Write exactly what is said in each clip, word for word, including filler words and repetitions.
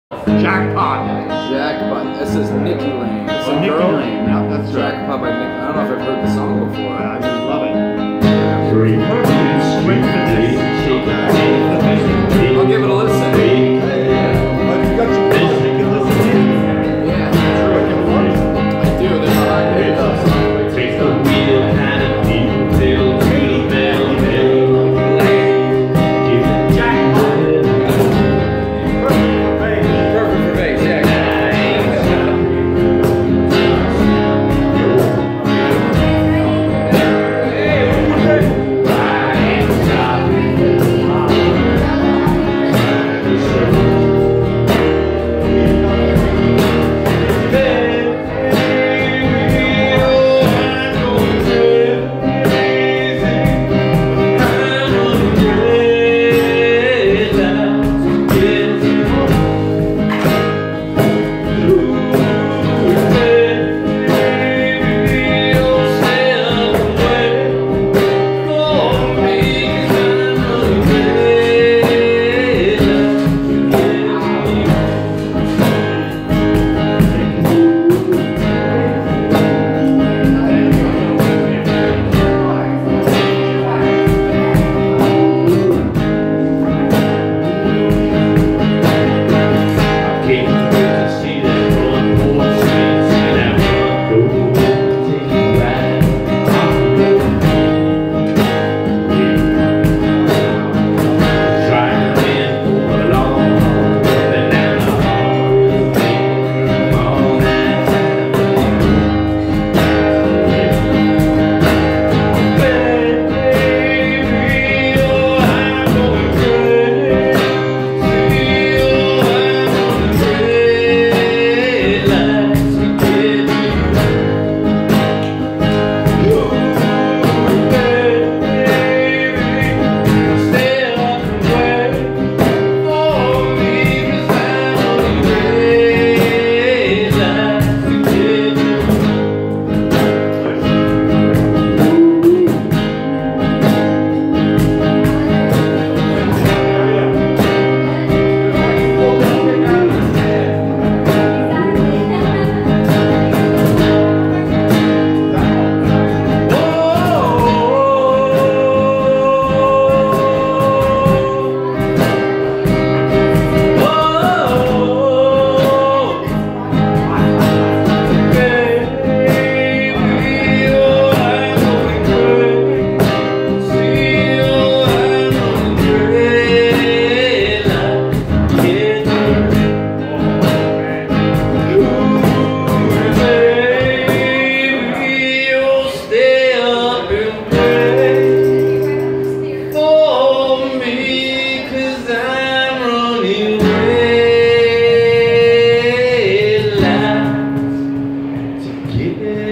Jackpot. Jackpot. This is Nikki Lane. It's Oh, a Nikki girl. Lane. Yeah, that's right. Jackpot by Nikki. I don't know if I've heard the song before. I just love it. I'll give it a listen.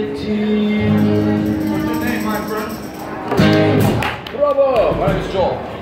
Bravo! My name is Joel.